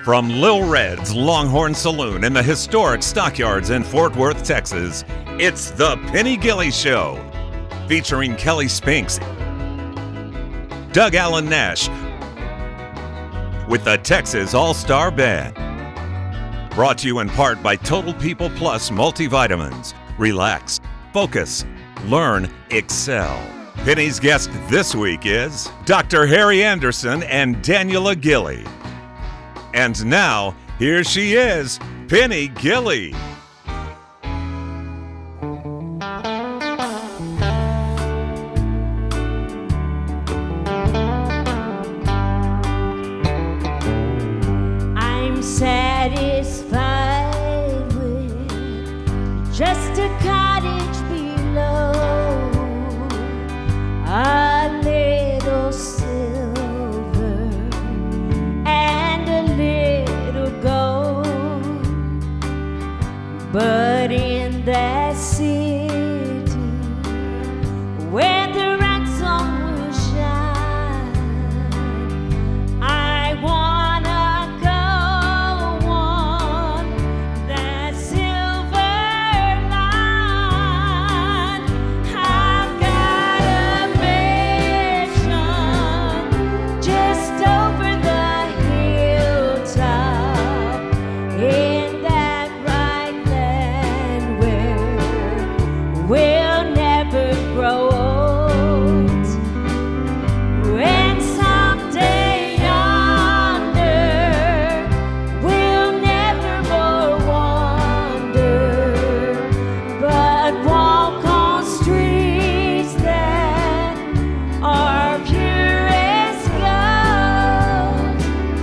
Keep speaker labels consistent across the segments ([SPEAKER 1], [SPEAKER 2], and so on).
[SPEAKER 1] From Lil Red's Longhorn Saloon in the historic Stockyards in Fort Worth, Texas, it's The Penny Gilley Show, featuring Kelly Spinks, Doug Allen Nash, with the Texas All-Star Band. Brought to you in part by Total People Plus Multivitamins. Relax, focus, learn, excel. Penny's guest this week is Dr. Harry Anderson and Daniella Gilley. And now, here she is, Penny Gilley.
[SPEAKER 2] I'm satisfied with just a cottage below, a little silver and a little gold. But in that city where the red sun will shine, I wanna go on that silver line. I've got a mansion just over the hilltop in that bright land where we'll never grow old. And someday yonder we'll never more wander, but walk on streets that are pure as gold.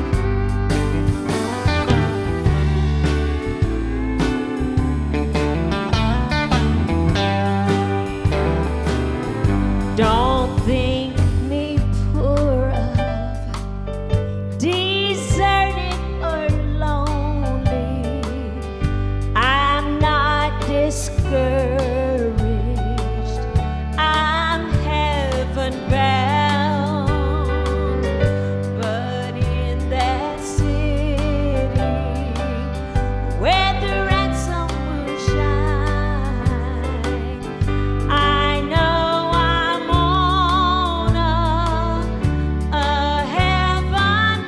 [SPEAKER 2] Don't think me poor of, deserted or lonely. I'm not discouraged, I'm heaven bound. But in that city where the red sun will shine, I know I'm on a heaven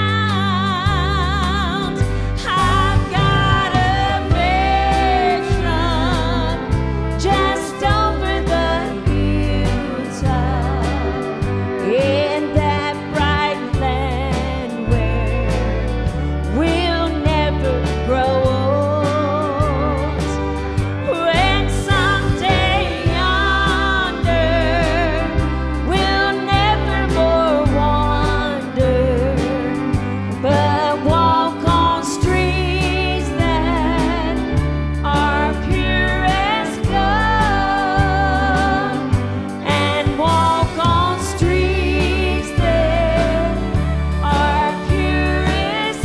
[SPEAKER 2] bound. I've got a mansion just over the hilltop in that bright land where we'll never grow old. When someday yonder we'll never more wander, but walk on streets that are pure as gold, and walk on streets that are pure as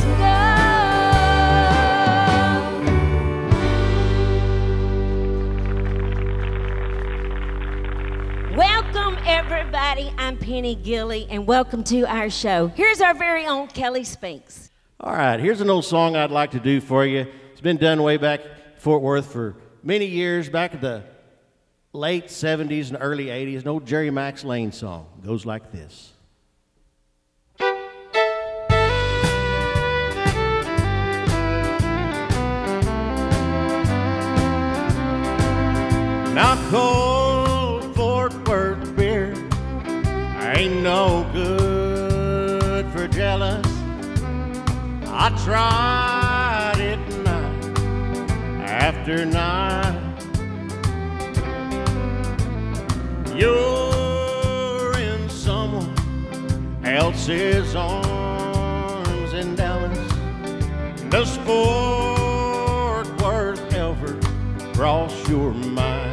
[SPEAKER 2] gold. Welcome, everybody. I'm Penny Gilley, and welcome to our show. Here's our very own Kelly Spinks.
[SPEAKER 3] All right, here's an old song I'd like to do for you. It's been done way back in Fort Worth for many years, back in the late 70s and early 80s. An old Jerry Max Lane song. It goes like this. Now cold Fort Worth beer ain't no good for jealous. I tried it night after night. You're in someone else's arms in Dallas. Does Fort Worth ever cross your mind?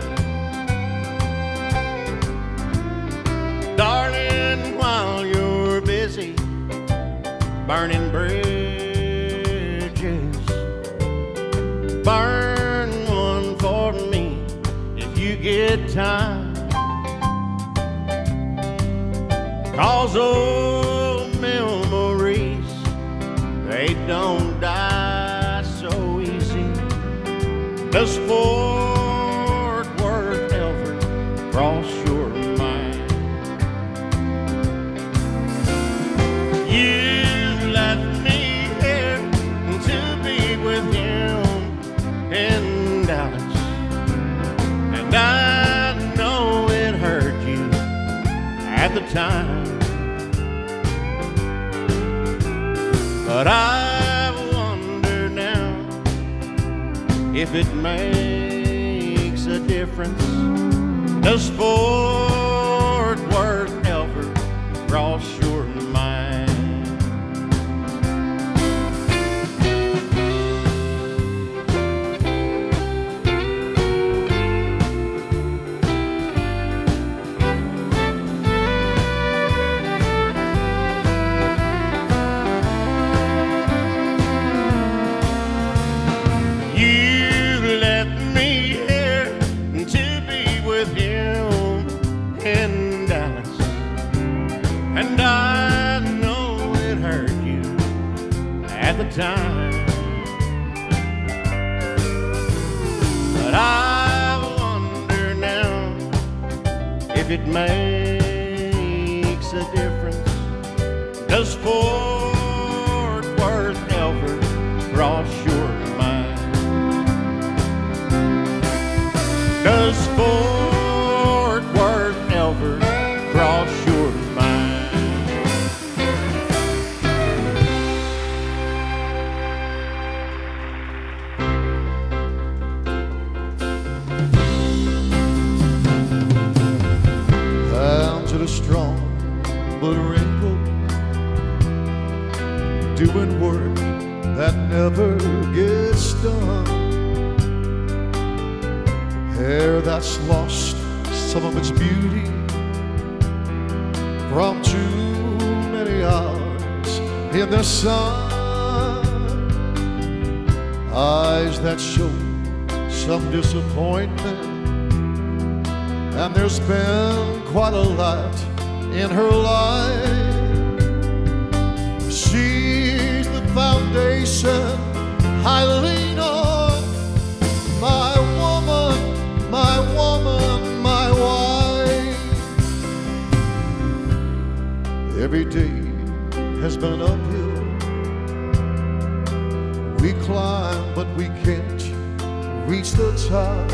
[SPEAKER 3] Darling, while you're busy burning bridges, burn one for me if you get time. 'Cause old memories, they don't die so easy. Does Fort Worth ever cross your mind? You left me here to be with him in Dallas, and I know it hurt you at the time. But I wonder now if it makes a difference. Does Fort Worth ever cross your mind? Time. But I wonder now if it makes a difference. Does Fort Worth ever cross your mind? Does Fort Worth ever cross your mind?
[SPEAKER 4] Strong but wrinkled, doing work that never gets done. Hair that's lost some of its beauty from too many hours in the sun. Eyes that show some disappointment, and there's been quite a lot in her life. She's the foundation I lean on. My woman, my woman, my wife. Every day has been uphill. We climb, but we can't reach the top.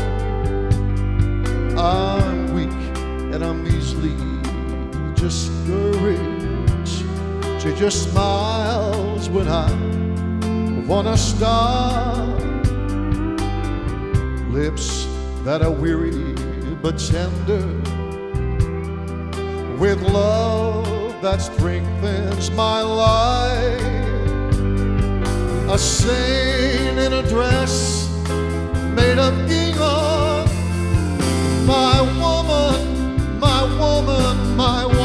[SPEAKER 4] I'm weak and I'm easily discouraged. She just smiles when I wanna stop. Lips that are weary but tender, with love that strengthens my life. A saint in a dress made of gingham. My woman, my woman, my wife.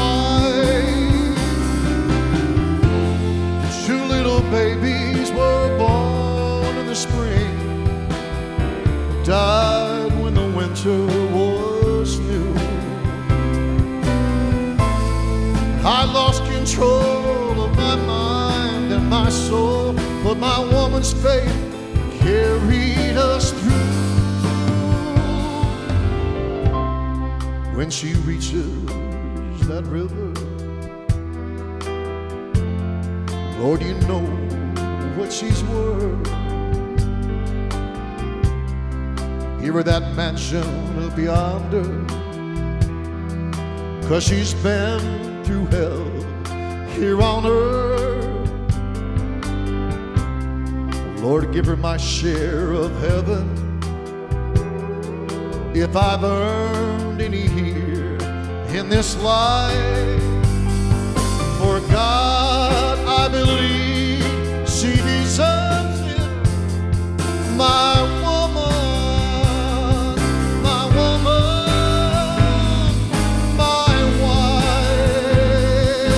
[SPEAKER 4] Two little babies were born in the spring, died when the winter was new. I lost control of my mind and my soul, but my woman's faith carried us through. When she reaches that river, Lord, you know what she's worth. Give her that mansion beyond her, 'cause she's been through hell here on earth. Lord, give her my share of heaven, if I've earned any here in this life. For God, I believe she deserves it. My woman, my woman, my wife.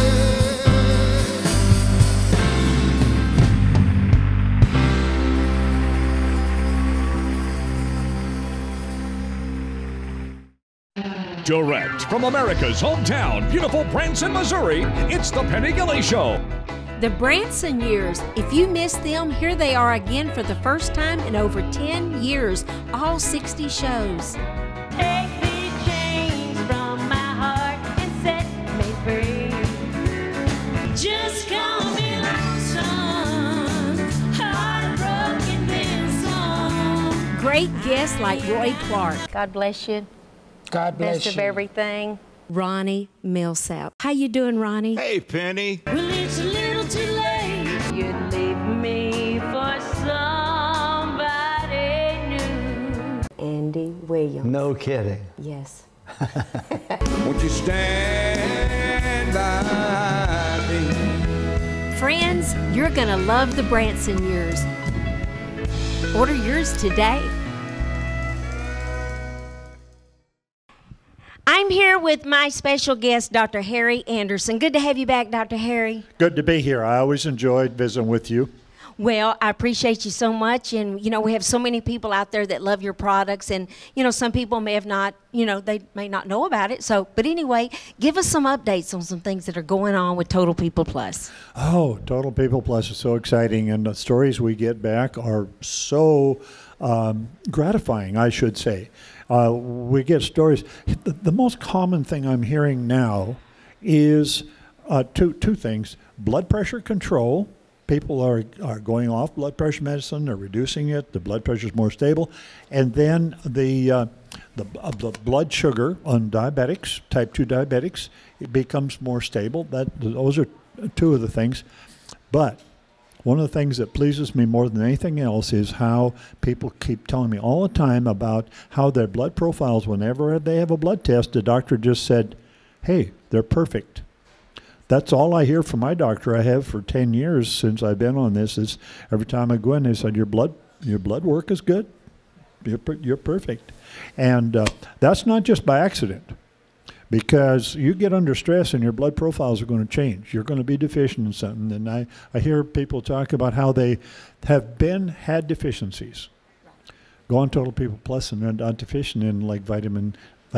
[SPEAKER 5] Direct from America's hometown, beautiful Branson, Missouri, it's the Penny Gilley Show.
[SPEAKER 2] The Branson Years. If you missed them, here they are again for the first time in over 10 years, all 60 shows.
[SPEAKER 5] Take these chains from my heart and set me free. Just call me lonesome, heartbroken this song.
[SPEAKER 2] Great guests like Roy Clark,
[SPEAKER 6] God bless you.
[SPEAKER 7] God bless
[SPEAKER 6] Best of
[SPEAKER 7] you.
[SPEAKER 6] everything.
[SPEAKER 2] Ronnie Millsap. How you doing, Ronnie?
[SPEAKER 1] Hey, Penny.
[SPEAKER 5] Well, it's a little too late. You'd leave me for somebody new.
[SPEAKER 6] Andy Williams.
[SPEAKER 7] No kidding.
[SPEAKER 6] Yes.
[SPEAKER 8] Won't you stand by me?
[SPEAKER 2] Friends, you're gonna love the Branson Years. Order yours today. I'm here with my special guest, Dr. Harry Anderson. Good to have you back, Dr. Harry.
[SPEAKER 9] Good to be here. I always enjoyed visiting with you.
[SPEAKER 2] Well, I appreciate you so much. And, you know, we have so many people out there that love your products. And, you know, some people may have not, you know, they may not know about it. So, but anyway, give us some updates on some things that are going on with Total People Plus.
[SPEAKER 9] Oh, Total People Plus is so exciting. And the stories we get back are so gratifying, I should say. We get stories. The most common thing I'm hearing now is two things. Blood pressure control. People are going off blood pressure medicine. They're reducing it. The blood pressure is more stable. And then the blood sugar on diabetics, type 2 diabetics, it becomes more stable. Those are two of the things. But one of the things that pleases me more than anything else is how people keep telling me all the time about how their blood profiles, whenever they have a blood test, the doctor just said, hey, they're perfect. That's all I hear from my doctor. I have for 10 years since I've been on this. Is every time I go in, they said, your blood work is good. You're perfect. And that's not just by accident. Because you get under stress and your blood profiles are going to change. You're going to be deficient in something. And I hear people talk about how they have had deficiencies. Go on Total People Plus and they're not deficient in like vitamin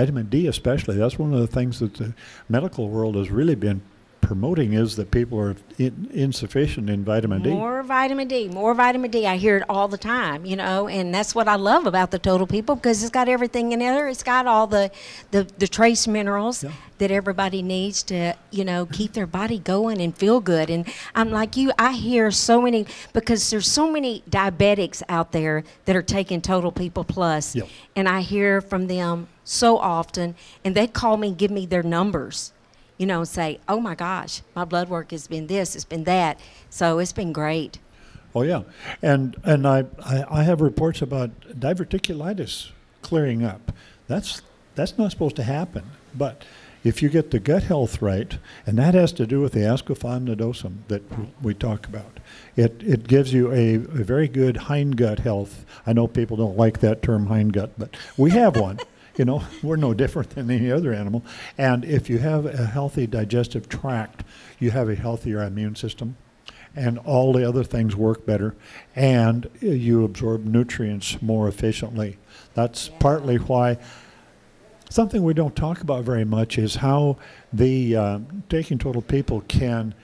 [SPEAKER 9] D especially. That's one of the things that the medical world has really been promoting, is that people are insufficient in vitamin D.
[SPEAKER 2] More vitamin D, more vitamin D. I hear it all the time, you know, and that's what I love about the Total People, because it's got everything in there. It's got all the trace minerals that everybody needs to, you know, keep their body going and feel good. And I'm like you, I hear so many, because there's so many diabetics out there that are taking Total People Plus, and I hear from them so often, and they call me and give me their numbers. You know, say, oh my gosh, my blood work has been this, it's been that. So it's been great.
[SPEAKER 9] Oh yeah, and I have reports about diverticulitis clearing up. That's not supposed to happen. But if you get the gut health right, and that has to do with the ascophon nodosum that we talk about, it gives you a very good hindgut health. I know people don't like that term hindgut, but we have one. You know, we're no different than any other animal. And if you have a healthy digestive tract, you have a healthier immune system, and all the other things work better, and you absorb nutrients more efficiently. That's partly why something we don't talk about very much is how the taking Total People can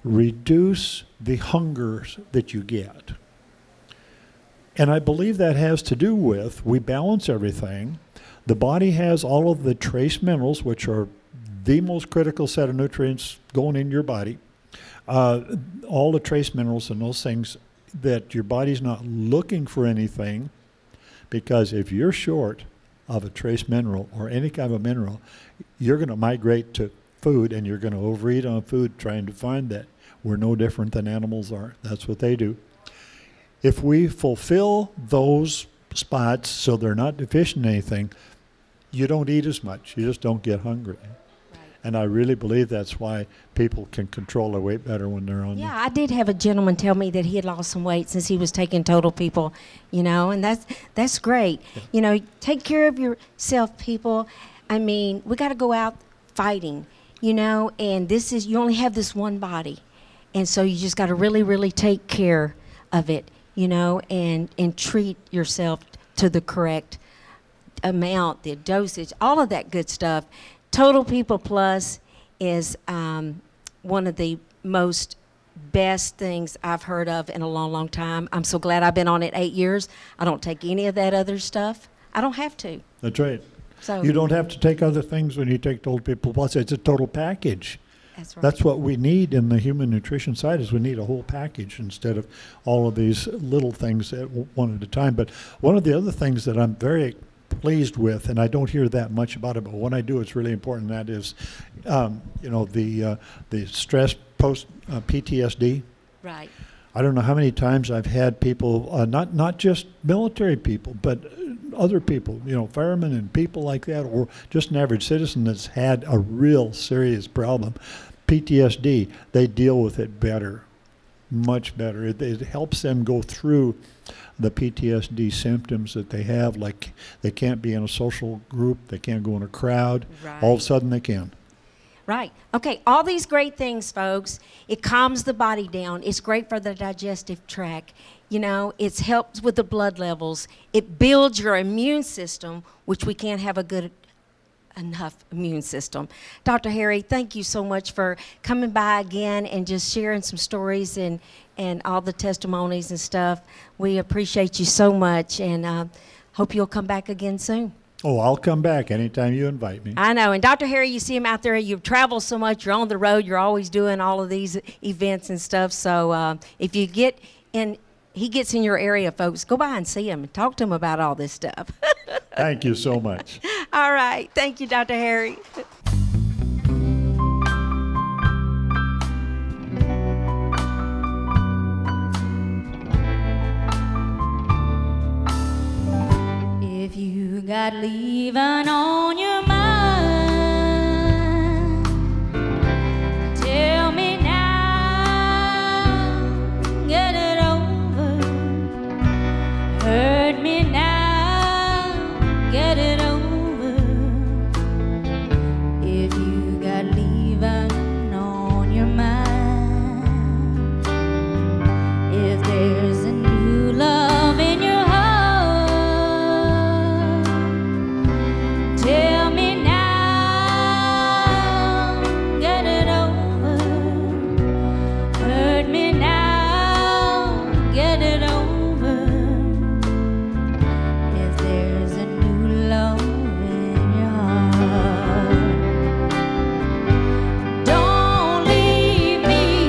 [SPEAKER 9] reduce the hungers that you get. And I believe that has to do with, we balance everything. The body has all of the trace minerals, which are the most critical set of nutrients going in your body. All the trace minerals and those things that your body's not looking for anything, because if you're short of a trace mineral or any kind of mineral, you're going to migrate to food and you're going to overeat on food trying to find that. We're no different than animals are. That's what they do. If we fulfill those spots so they're not deficient in anything, you don't eat as much. You just don't get hungry. Right. And I really believe that's why people can control their weight better when they're on.
[SPEAKER 2] Yeah, I did have a gentleman tell me that he had lost some weight since he was taking Total People, you know, and that's great. Yeah. You know, take care of yourself, people. I mean, we got to go out fighting, you know, and you only have this one body. And so you just got to really, really take care of it, you know, and treat yourself to the correct amount, the dosage, all of that good stuff. Total People Plus is one of the most best things I've heard of in a long, long time. I'm so glad I've been on it 8 years. I don't take any of that other stuff. I don't have to.
[SPEAKER 9] That's right.
[SPEAKER 2] So
[SPEAKER 9] You don't have to take other things when you take Total People Plus. It's a total package.
[SPEAKER 2] That's right.
[SPEAKER 9] That's what we need in the human nutrition side, is we need a whole package instead of all of these little things at one at a time. But one of the other things that I'm very pleased with, and I don't hear that much about it, but when I do, it's really important. That is, the stress post PTSD.
[SPEAKER 2] Right.
[SPEAKER 9] I don't know how many times I've had people, not just military people, but other people, firemen and people like that, or just an average citizen that's had a real serious problem, PTSD, they deal with it better, much better. It helps them go through the PTSD symptoms that they have, like they can't be in a social group, they can't go in a crowd.
[SPEAKER 2] Right.
[SPEAKER 9] All of a sudden they can.
[SPEAKER 2] Right. Okay, all these great things, folks. It calms the body down. It's great for the digestive tract. It helps with the blood levels. It builds your immune system, which we can't have a good enough immune system. Dr. Harry, thank you so much for coming by again and just sharing some stories and all the testimonies and stuff. We appreciate you so much, and hope you'll come back again soon.
[SPEAKER 9] Oh, I'll come back anytime you invite me.
[SPEAKER 2] I know. And Dr. Harry, you see him out there. You've traveled so much. You're on the road. You're always doing all of these events and stuff. So if you get in, he gets in your area, folks, go by and see him and talk to him about all this stuff.
[SPEAKER 9] Thank you so much.
[SPEAKER 2] All right. Thank you, Dr. Harry.
[SPEAKER 5] If you got leaving on your mind, tell me now, get it over. Hurt me now, get it over. If you got leaving on your mind, if there's a new love in your heart, tell me now, get it over. Hurt me now, get it over. If there's a new love in your heart, don't leave me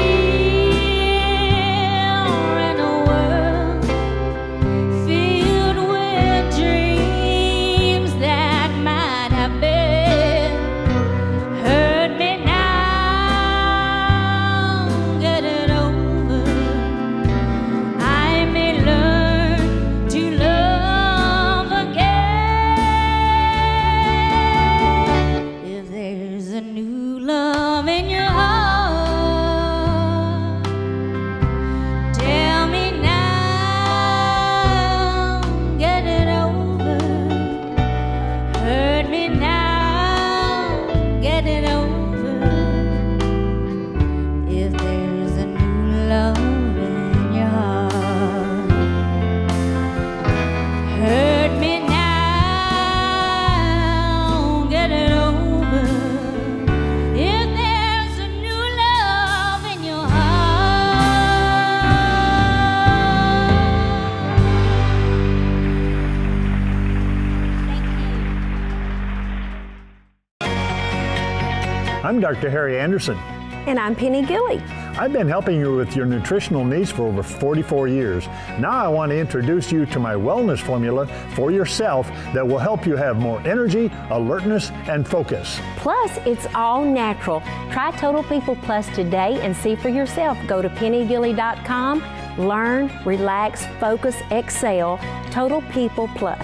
[SPEAKER 5] here in a world filled with dreams that might have been. Hurt me now, get it over. I may learn to love again. If there's a new love in your heart, tell me now, get it over. Hurt me now, get it over. If there's a new love in your heart, hurt me now, get it over. If there's a new love in your heart.
[SPEAKER 7] I'm Dr. Harry Anderson.
[SPEAKER 6] And I'm Penny Gilley.
[SPEAKER 7] I've been helping you with your nutritional needs for over 44 years. Now I want to introduce you to my wellness formula for yourself that will help you have more energy, alertness, and focus.
[SPEAKER 6] Plus, it's all natural. Try Total People Plus today and see for yourself. Go to pennygilley.com. Learn, relax, focus, excel. Total People Plus.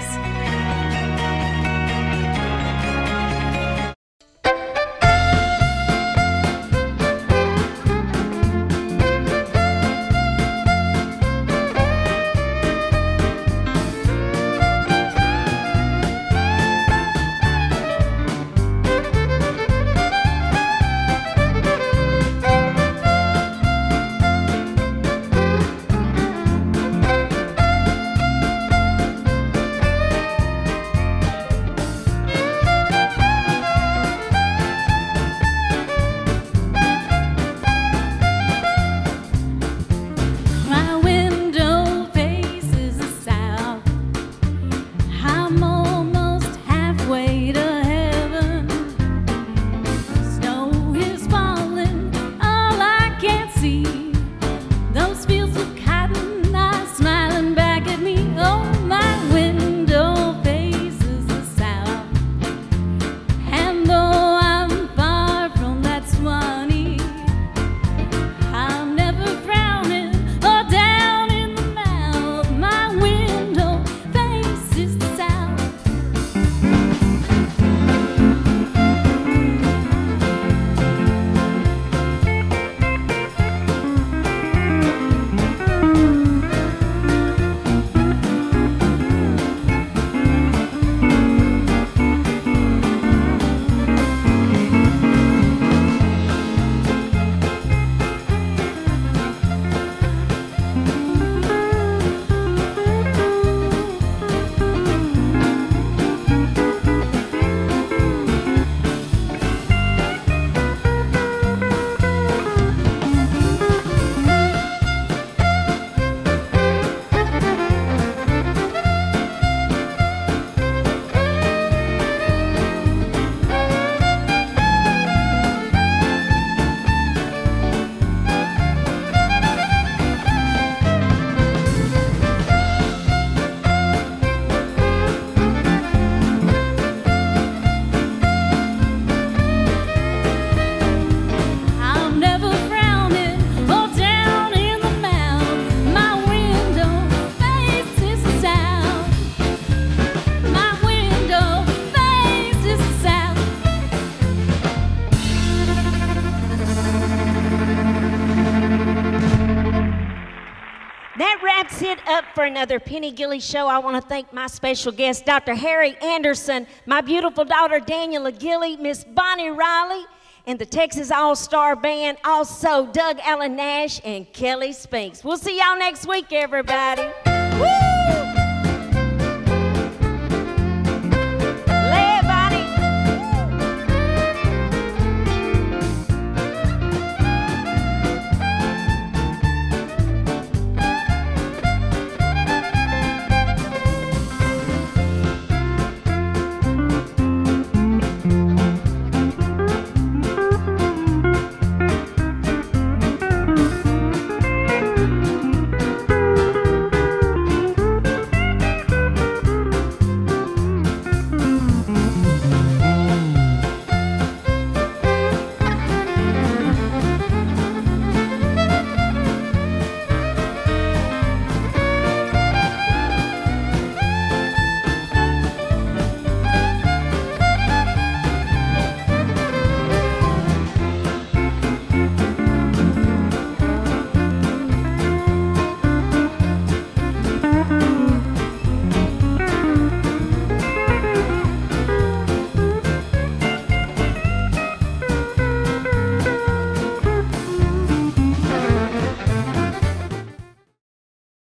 [SPEAKER 2] That wraps it up for another Penny Gilley show. I want to thank my special guest, Dr. Harry Anderson, my beautiful daughter, Daniella Gilley, Miss Bonnie Riley, and the Texas All-Star Band, also Doug Allen Nash and Kelly Spinks. We'll see y'all next week, everybody. Woo!